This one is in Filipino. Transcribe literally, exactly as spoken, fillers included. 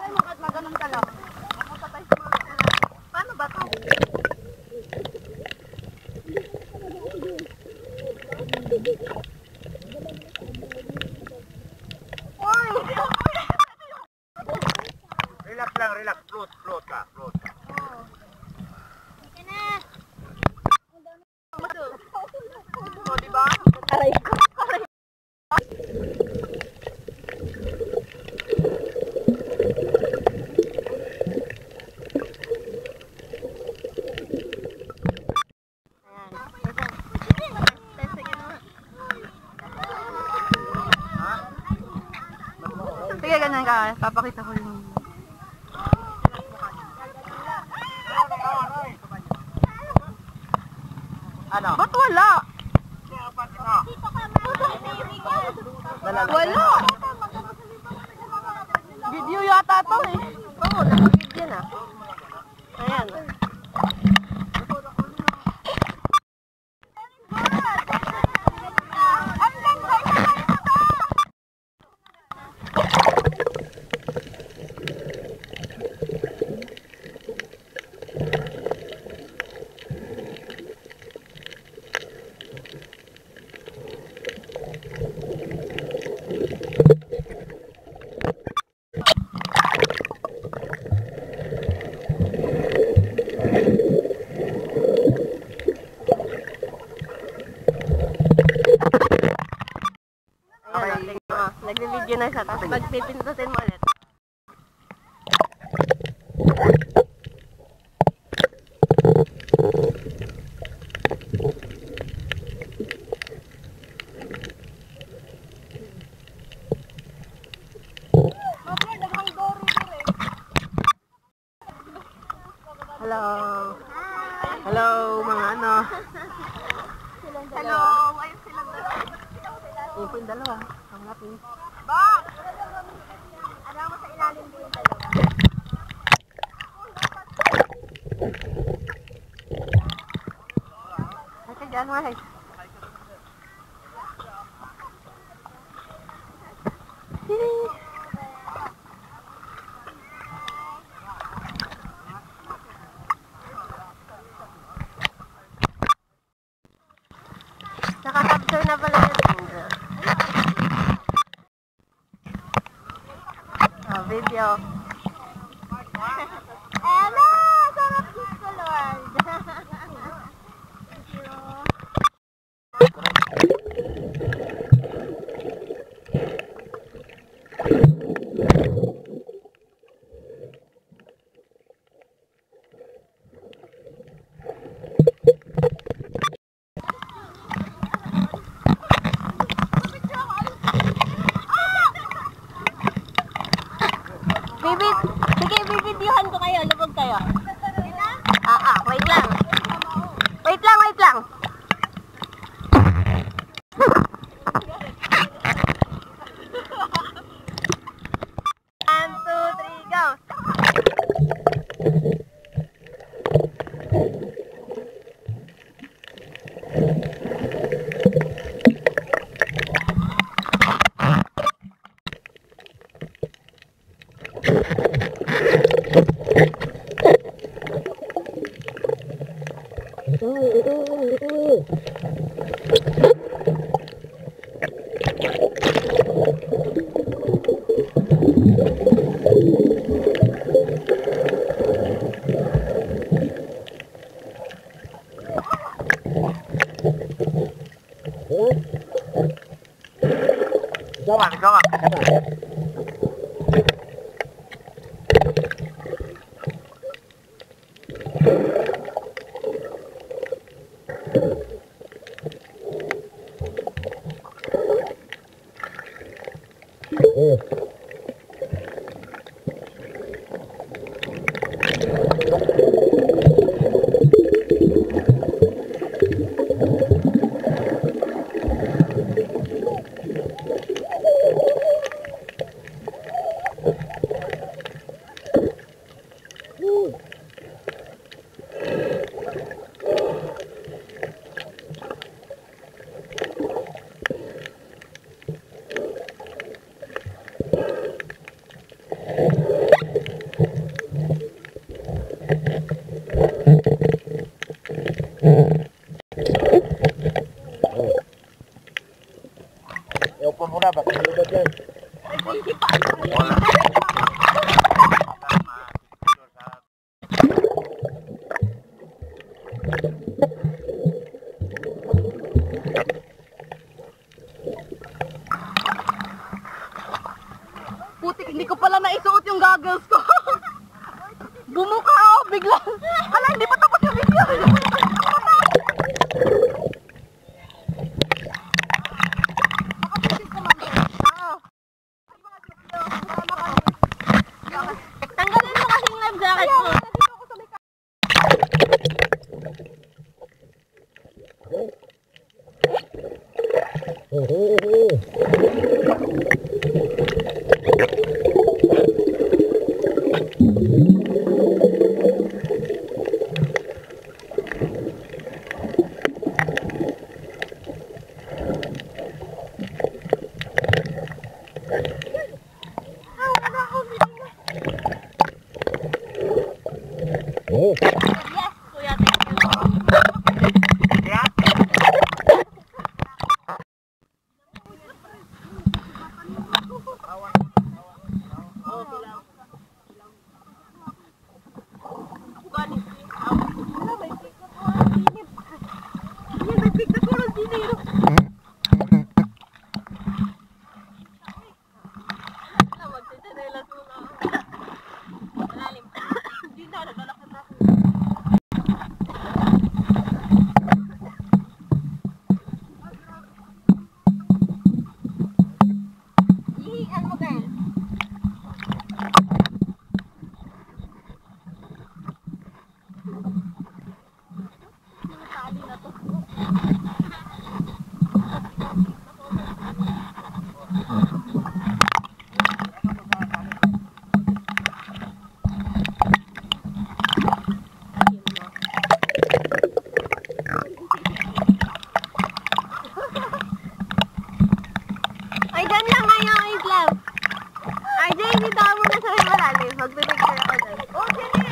Paano ba ito? Relax lang, relax. Float, float ka, float ka. O, diba? Aray. Sige, ganyan ka. Papakita ko yung... Ano? Ba't wala? Wala! Video yata to eh. Oo, nakabid yan ah. Ayan. Nagbe-video na siya, tapos magpipindutin mo ulit. Hello. Hello, mga ano. Hello! Ayun silang dalawa. Yung po yung dalawa. Ang natin. Bak! Ano mo sa ilalim din yung dalawa? Ate, dyan, Mahal. Nakaka-capture na pala yun. Oh, video. Ano! Sarap gusto, Lord! Bibit! Sige, bibidyohan ko kayo. Lubog kayo. Ah, ah. Wait lang. Wait lang, wait lang. One, two, three, go! Gawa, gawa. mo na, baka ilubad yan. Wala. Putik, hindi ko pala naisuot yung goggles ko. Bumuka ako bigla. Hala, hindi pa tapos yung video. Tanggalin mo kasi yung life jacket mo. Oh. Yes, kuya, thank you. Yeah. Ay, dyan lang ngayon, wait lang. R J, dito ako muna sa may malalim. Magbibigay ako dyan.